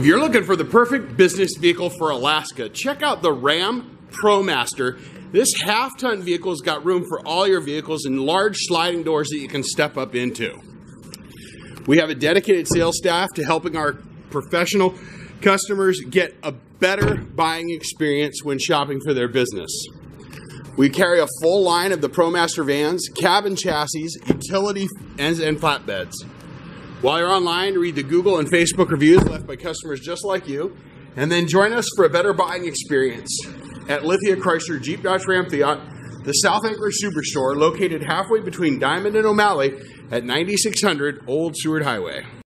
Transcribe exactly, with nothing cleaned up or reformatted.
you're looking for the perfect business vehicle for Alaska, check out the Ram ProMaster. This half-ton vehicle's got room for all your vehicles and large sliding doors that you can step up into. We have a dedicated sales staff to helping our professional customers get a better buying experience when shopping for their business. We carry a full line of the ProMaster vans, cabin chassis, utility ends, and flatbeds. While you're online, read the Google and Facebook reviews left by customers just like you, and then join us for a better buying experience at Lithia Chrysler Jeep Dodge Ram Fiat, the South Anchorage Superstore, located halfway between Diamond and O'Malley at ninety-six hundred Old Seward Highway.